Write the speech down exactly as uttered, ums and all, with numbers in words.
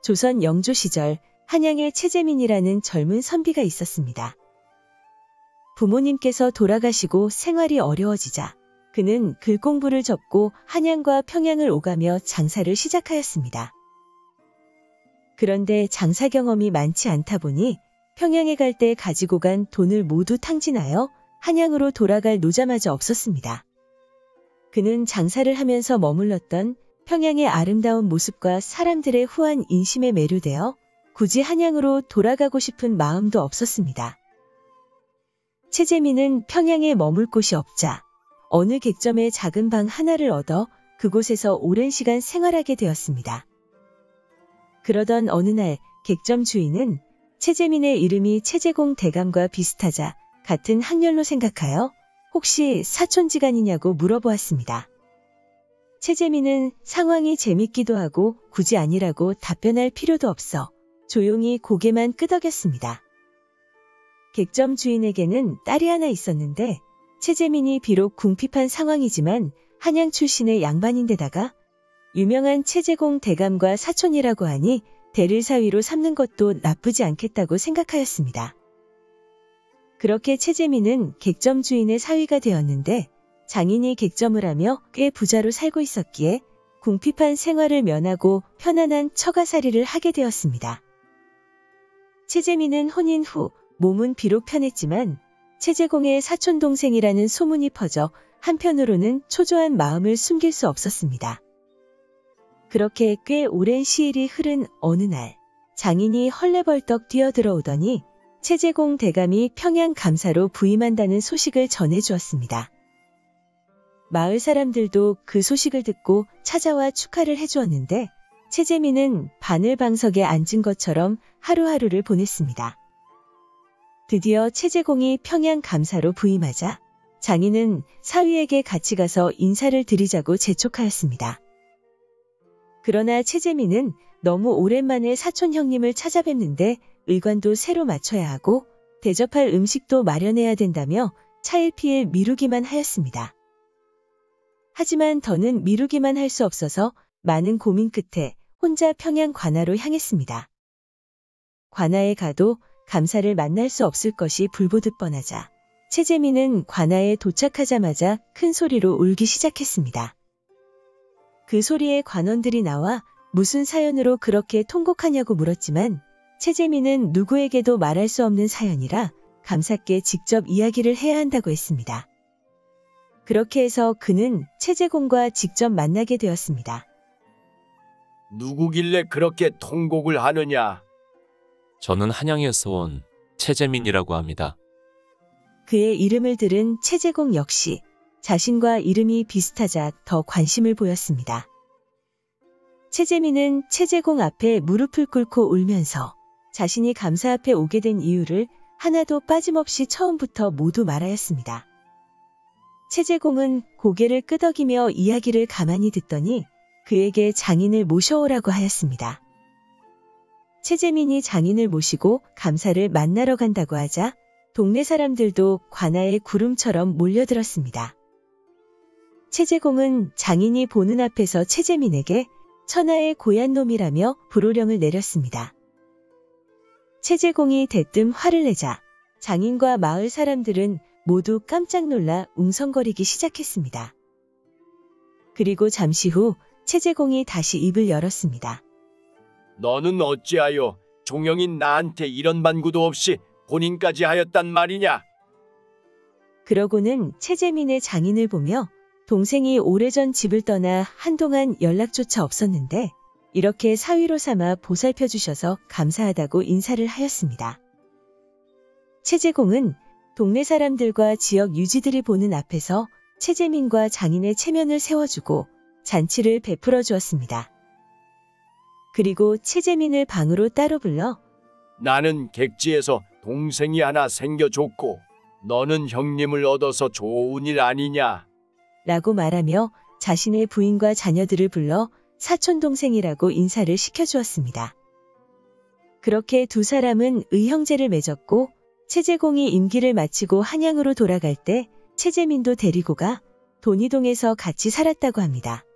조선 영조 시절 한양에 최재민이라는 젊은 선비가 있었습니다. 부모님께서 돌아가시고 생활이 어려워지자 그는 글 공부를 접고 한양과 평양을 오가며 장사를 시작하였습니다. 그런데 장사 경험이 많지 않다 보니 평양에 갈 때 가지고 간 돈을 모두 탕진하여 한양으로 돌아갈 노자마저 없었습니다. 그는 장사를 하면서 머물렀던 평양의 아름다운 모습과 사람들의 후한 인심에 매료되어 굳이 한양으로 돌아가고 싶은 마음도 없었습니다. 최재민은 평양에 머물 곳이 없자 어느 객점에 작은 방 하나를 얻어 그곳에서 오랜 시간 생활하게 되었습니다. 그러던 어느 날 객점 주인은 최재민의 이름이 최재공 대감과 비슷하자 같은 학렬로 생각하여 혹시 사촌지간이냐고 물어보았습니다. 최재민은 상황이 재밌기도 하고 굳이 아니라고 답변할 필요도 없어 조용히 고개만 끄덕였습니다. 객점 주인에게는 딸이 하나 있었는데 최재민이 비록 궁핍한 상황이지만 한양 출신의 양반인데다가 유명한 최재공 대감과 사촌이라고 하니 대를 사위로 삼는 것도 나쁘지 않겠다고 생각하였습니다. 그렇게 최재민은 객점 주인의 사위가 되었는데 장인이 객점을 하며 꽤 부자로 살고 있었기에 궁핍한 생활을 면하고 편안한 처가살이를 하게 되었습니다. 최재민은 혼인 후 몸은 비록 편했지만 최재공의 사촌동생이라는 소문이 퍼져 한편으로는 초조한 마음을 숨길 수 없었습니다. 그렇게 꽤 오랜 시일이 흐른 어느 날 장인이 헐레벌떡 뛰어들어오더니 최재공 대감이 평양 감사로 부임한다는 소식을 전해주었습니다. 마을 사람들도 그 소식을 듣고 찾아와 축하를 해주었는데 최재민은 바늘방석에 앉은 것처럼 하루하루를 보냈습니다. 드디어 최재공이 평양 감사로 부임하자 장인은 사위에게 같이 가서 인사를 드리자고 재촉하였습니다. 그러나 최재민은 너무 오랜만에 사촌 형님을 찾아뵙는데 의관도 새로 맞춰야 하고 대접할 음식도 마련해야 된다며 차일피일 미루기만 하였습니다. 하지만 더는 미루기만 할 수 없어서 많은 고민 끝에 혼자 평양 관아로 향했습니다. 관아에 가도 감사를 만날 수 없을 것이 불보듯 뻔하자 최재민은 관아에 도착하자마자 큰 소리로 울기 시작했습니다. 그 소리에 관원들이 나와 무슨 사연으로 그렇게 통곡하냐고 물었지만 최재민은 누구에게도 말할 수 없는 사연이라 감사께 직접 이야기를 해야 한다고 했습니다. 그렇게 해서 그는 최재공과 직접 만나게 되었습니다. 누구길래 그렇게 통곡을 하느냐? 저는 한양에서 온 최재민이라고 합니다. 그의 이름을 들은 최재공 역시 자신과 이름이 비슷하자 더 관심을 보였습니다. 최재민은 최재공 앞에 무릎을 꿇고 울면서 자신이 감사 앞에 오게 된 이유를 하나도 빠짐없이 처음부터 모두 말하였습니다. 최재공은 고개를 끄덕이며 이야기를 가만히 듣더니 그에게 장인을 모셔오라고 하였습니다. 최재민이 장인을 모시고 감사를 만나러 간다고 하자 동네 사람들도 관아의 구름처럼 몰려들었습니다. 최재공은 장인이 보는 앞에서 최재민에게 천하의 고얀 놈이라며 불호령을 내렸습니다. 최재공이 대뜸 화를 내자 장인과 마을 사람들은 모두 깜짝 놀라 웅성거리기 시작했습니다. 그리고 잠시 후 최재공이 다시 입을 열었습니다. 너는 어찌하여 종영인 나한테 이런 반구도 없이 본인까지 하였단 말이냐? 그러고는 최재민의 장인을 보며 동생이 오래전 집을 떠나 한동안 연락조차 없었는데 이렇게 사위로 삼아 보살펴 주셔서 감사하다고 인사를 하였습니다. 최재공은 동네 사람들과 지역 유지들이 보는 앞에서 최재민과 장인의 체면을 세워주고 잔치를 베풀어 주었습니다. 그리고 최재민을 방으로 따로 불러 나는 객지에서 동생이 하나 생겨줬고 너는 형님을 얻어서 좋은 일 아니냐? 라고 말하며 자신의 부인과 자녀들을 불러 사촌동생이라고 인사를 시켜주었습니다. 그렇게 두 사람은 의형제를 맺었고 최재공이 임기를 마치고 한양으로 돌아갈 때 최재민도 데리고 가 돈이동에서 같이 살았다고 합니다.